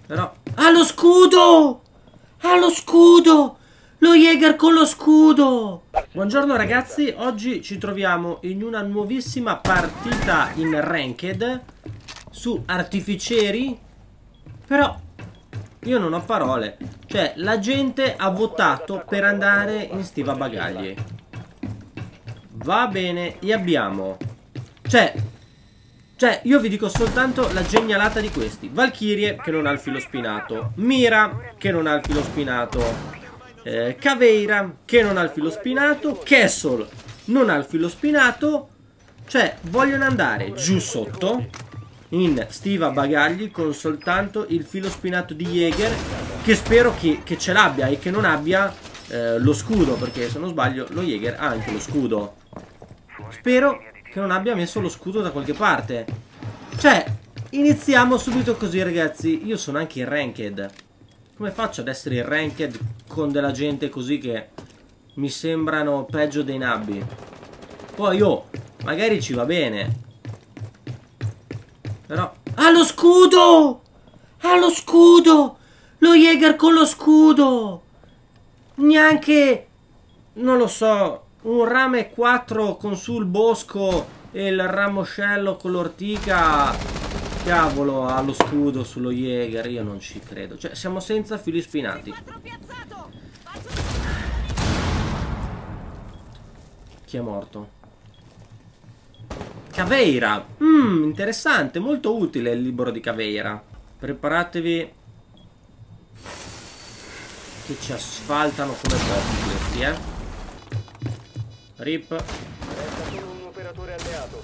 Però... ha lo scudo! Ha lo scudo! Lo Jäger con lo scudo! Buongiorno ragazzi, oggi ci troviamo in una nuovissima partita in Ranked su artificieri. Però io non ho parole. Cioè, la gente ha votato per andare in stiva bagagli. Va bene, e abbiamo... Cioè, io vi dico soltanto la genialata di questi. Valkyrie che non ha il filo spinato, Mira che non ha il filo spinato, Caveira che non ha il filo spinato, Castle non ha il filo spinato. Cioè, vogliono andare giù sotto in stiva bagagli con soltanto il filo spinato di Jäger, che spero che ce l'abbia e che non abbia lo scudo, perché se non sbaglio lo Jäger ha anche lo scudo. Spero che non abbia messo lo scudo da qualche parte. Cioè, iniziamo subito così ragazzi. Io sono anche in Ranked. Come faccio ad essere in Ranked con della gente così che mi sembrano peggio dei nabbi? Poi magari ci va bene, però... ha lo scudo! Ha lo scudo! Lo Jäger con lo scudo! Neanche, non lo so, un rame 4 con sul bosco e il ramoscello con l'ortica. Cavolo, ha lo scudo sullo Jäger. Io non ci credo. Cioè, siamo senza fili spinati. Chi è morto? Caveira. Interessante, molto utile il libro di Caveira. Preparatevi che ci asfaltano come pochi questi, Rip. Un operatore alleato.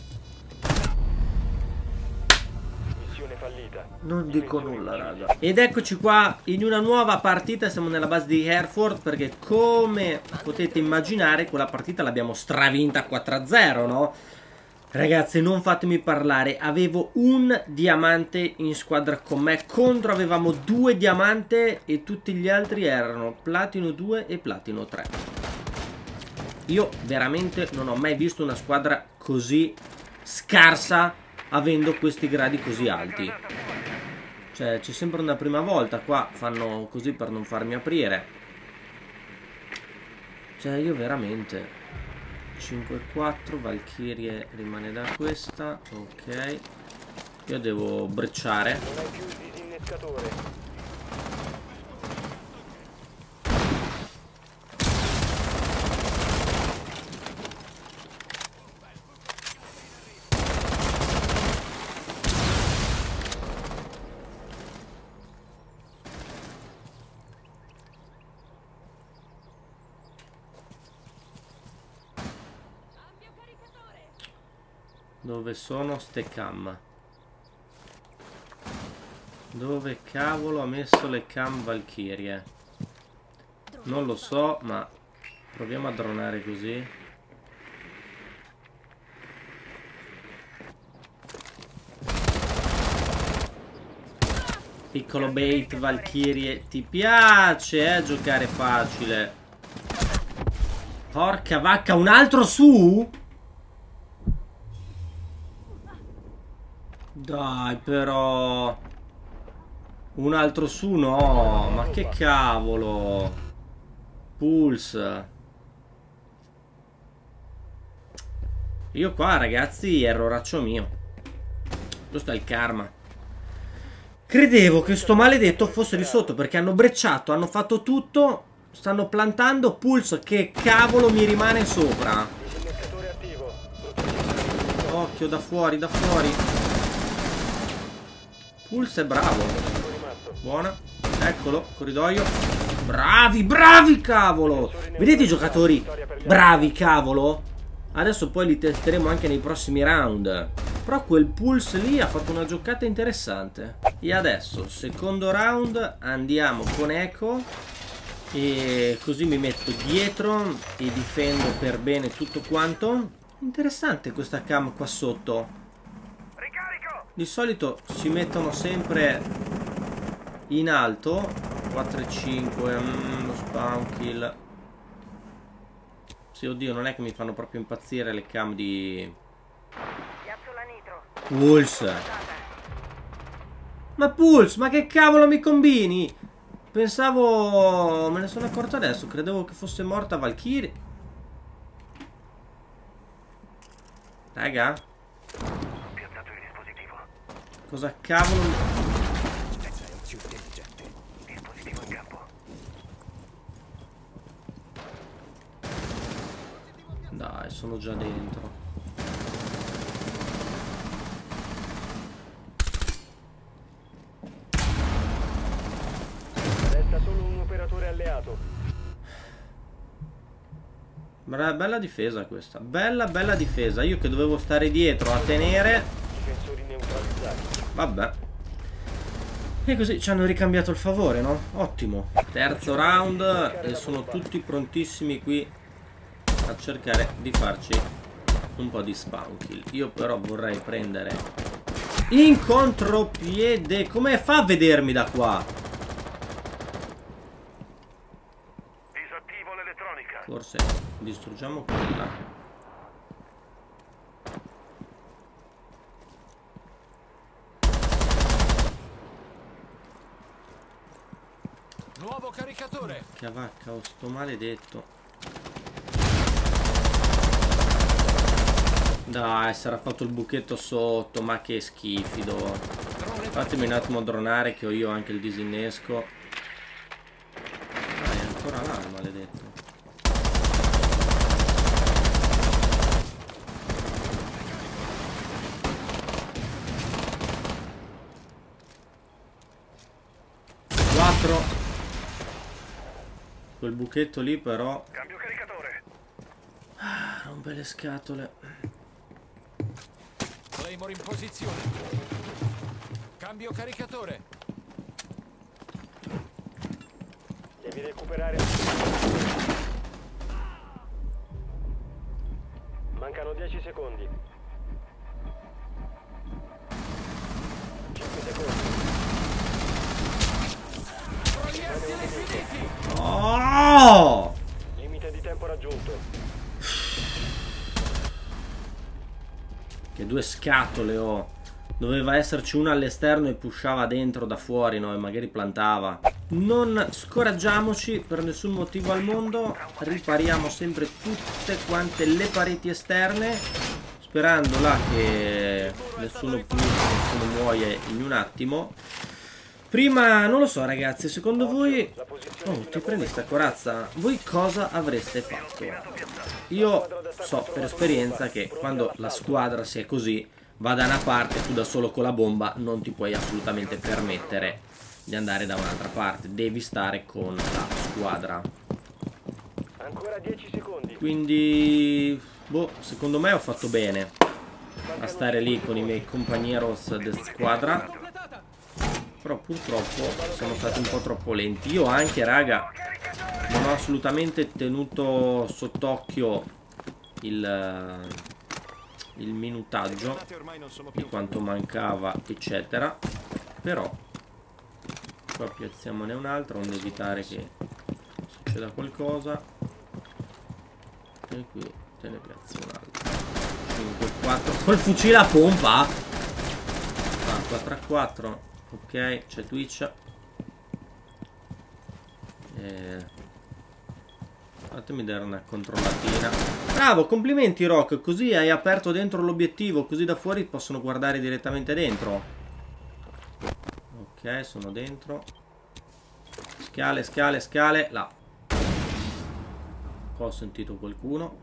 Missione fallita. Non dico nulla, raga. Ed eccoci qua in una nuova partita. Siamo nella base di Hereford, perché come potete immaginare quella partita l'abbiamo stravinta 4-0, no? Ragazzi, non fatemi parlare. Avevo un diamante in squadra con me. Contro avevamo 2 diamante e tutti gli altri erano platino 2 e platino 3. Io veramente non ho mai visto una squadra così scarsa avendo questi gradi così alti. Cioè, ci sembra una prima volta. Qua fanno così per non farmi aprire. Cioè, io veramente... 5-4, Valkyrie rimane da questa. Ok. Io devo brecciare. Non hai più il disinnescatore. Dove sono ste cam? Dove cavolo ha messo le cam Valkyrie? Non lo so, ma proviamo a dronare così. Piccolo bait Valkyrie. Ti piace, giocare facile? Porca vacca, un altro su? Dai, però... un altro su no. Ma che cavolo. Pulse. Io qua ragazzi, erroraccio mio. Questo è il karma. Credevo che sto maledetto fosse di sotto, perché hanno brecciato, hanno fatto tutto. Stanno plantando. Pulse, che cavolo mi rimane sopra. Disinnescatore attivo. Occhio, da fuori, da fuori. Pulse è bravo. Buona. Eccolo, corridoio. Bravi, bravi, cavolo. Vedete i giocatori bravi, cavolo? Adesso poi li testeremo anche nei prossimi round. Però quel Pulse lì ha fatto una giocata interessante. E adesso, secondo round, andiamo con Echo. E così mi metto dietro e difendo per bene tutto quanto. Interessante questa cam qua sotto. Di solito si mettono sempre in alto. 4 e 5. Lo spawn kill. Sì, oddio, non è che mi fanno proprio impazzire le cam di Pulse. Ma Pulse, ma che cavolo mi combini? Pensavo... me ne sono accorto adesso. Credevo che fosse morta Valkyrie. Raga? Piazzato il dispositivo. Cosa cavolo... Dispositivo in campo. Dai, sono già dentro. Resta solo un operatore alleato. Bella difesa questa. Bella difesa. Io che dovevo stare dietro a tenere. Difensori neutralizzati. Vabbè. E così ci hanno ricambiato il favore, no? Ottimo. Terzo round. E sono tutti prontissimi qui a cercare di farci un po' di spawn kill. Io però vorrei prendere in contropiede. Come fa a vedermi da qua? Disattivo l'elettronica. Forse distruggiamo quella. Nuovo caricatore. Che vacca, oh, sto maledetto. Dai, sarà fatto il buchetto sotto, ma che schifido. Fatemi un attimo dronare che ho io anche il disinnesco. Dai, è ancora là il maledetto. Quattro. Quel buchetto lì però Cambio caricatore. rompe le scatole. Claymore in posizione. Cambio caricatore. Devi recuperare. Mancano 10 secondi. 5 secondi. Proiettili finiti. Oh! Limite di tempo raggiunto. Che due scatole ho. Doveva esserci una all'esterno e pushava dentro da fuori, no? E magari plantava. Non scoraggiamoci per nessun motivo al mondo. Ripariamo sempre tutte quante le pareti esterne, sperando là che nessuno muoia in un attimo. Prima, non lo so ragazzi, secondo voi... Oh, ti prendi sta corazza? Voi cosa avreste fatto? Io so per esperienza che quando la squadra si è così, va da una parte, tu da solo con la bomba non ti puoi assolutamente permettere di andare da un'altra parte. Devi stare con la squadra. Ancora 10 secondi. Quindi, boh, secondo me ho fatto bene a stare lì con i miei compagneros de squadra. Però purtroppo siamo stati un po' troppo lenti. Io anche, raga, non ho assolutamente tenuto sott'occhio il minutaggio di quanto mancava, eccetera. Però qua piazziamone un altro, onde evitare che succeda qualcosa. E qui te ne piazzo un altro. 5, 4 col fucile a pompa. 4 a 4. Ok, c'è Twitch. Fatemi dare una controllatina. Bravo, complimenti Rock. Così hai aperto dentro l'obiettivo, così da fuori possono guardare direttamente dentro. Ok, sono dentro. Scale, scale, scale. Là. Qua ho sentito qualcuno.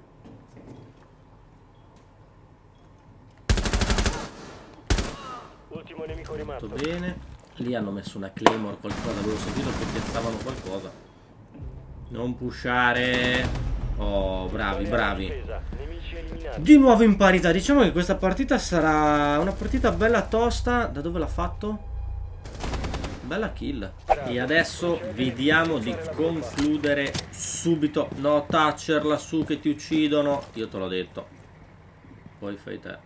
Ultimo nemico rimasto. Tutto bene. Lì hanno messo una Claymore, qualcosa. Avevo sentito che piazzavano qualcosa. Non pushare. Oh, bravi, bravi. Nemici eliminati. Di nuovo in parità. Diciamo che questa partita sarà una partita bella tosta. Da dove l'ha fatto? Bella kill. E adesso vediamo di concludere subito. No, Thatcher lassù che ti uccidono. Io te l'ho detto. Poi fai te.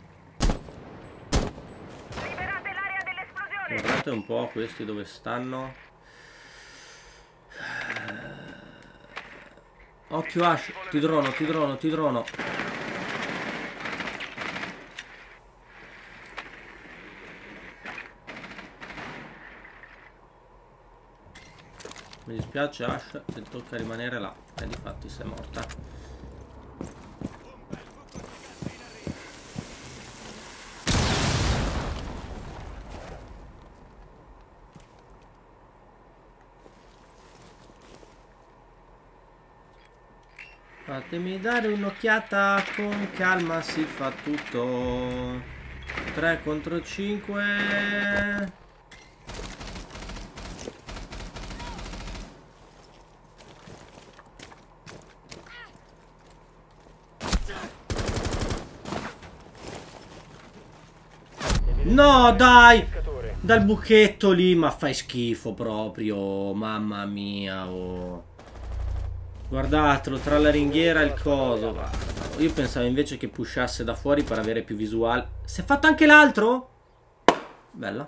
Guardate un po' questi dove stanno. Occhio Ash, ti drono, ti drono, ti drono. Mi dispiace Ash, ti tocca rimanere là. E difatti sei morta. Fatemi dare un'occhiata, con calma si fa tutto. 3 contro 5. No, dai! Dal buchetto lì, ma fai schifo proprio. Mamma mia, oh. Guardatelo, tra la ringhiera e il coso. Io pensavo invece che pushasse da fuori per avere più visuale. Si è fatto anche l'altro? Bella.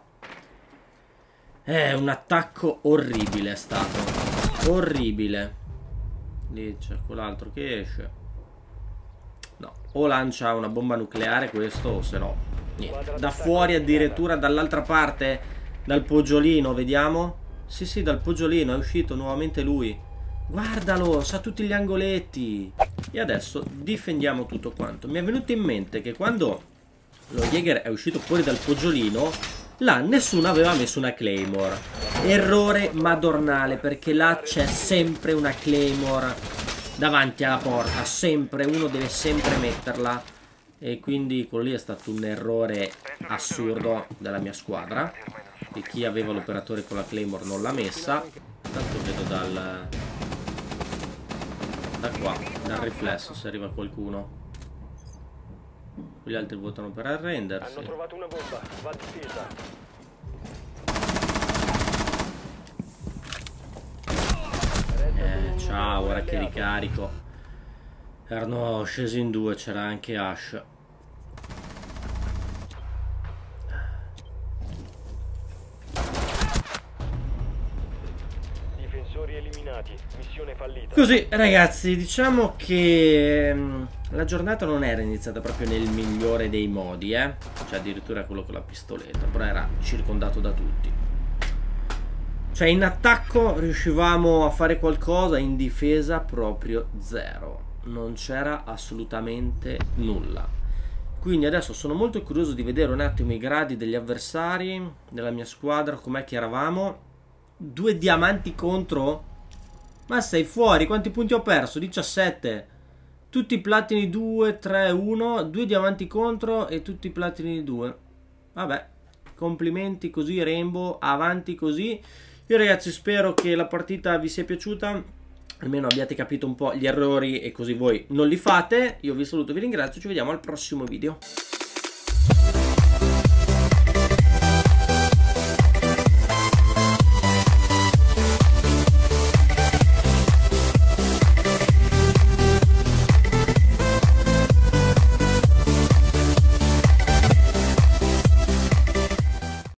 È un attacco orribile è stato. Orribile. Lì c'è quell'altro che esce. No, o lancia una bomba nucleare questo, o se no niente. Da fuori addirittura, dall'altra parte, dal poggiolino, vediamo. Sì, sì, dal poggiolino è uscito nuovamente lui. Guardalo, sa tutti gli angoletti. E adesso difendiamo tutto quanto. Mi è venuto in mente che quando lo Jäger è uscito fuori dal poggiolino, là nessuno aveva messo una Claymore. Errore madornale, perché là c'è sempre una Claymore davanti alla porta. Sempre, uno deve sempre metterla. E quindi quello lì è stato un errore assurdo della mia squadra. E chi aveva l'operatore con la Claymore non l'ha messa. Tanto vedo da qua, dal riflesso, se arriva qualcuno. Gli altri votano per arrendersi. Hanno trovato una bomba, va difesa. Ciao, ora che ricarico. Erano scesi in due, c'era anche Ash. Eliminati, missione fallita. Così ragazzi, diciamo che la giornata non era iniziata proprio nel migliore dei modi, cioè addirittura quello con la pistoletta, però era circondato da tutti. Cioè in attacco riuscivamo a fare qualcosa, in difesa proprio zero. Non c'era assolutamente nulla. Quindi adesso sono molto curioso di vedere un attimo i gradi degli avversari, della mia squadra, com'è che eravamo. 2 diamanti contro? Ma sei fuori? Quanti punti ho perso? 17. Tutti platini 2, 3, 1. 2 diamanti contro e tutti platini 2. Vabbè, complimenti così Rainbow, avanti così. Io ragazzi spero che la partita vi sia piaciuta, almeno abbiate capito un po' gli errori e così voi non li fate. Io vi saluto, vi ringrazio, ci vediamo al prossimo video.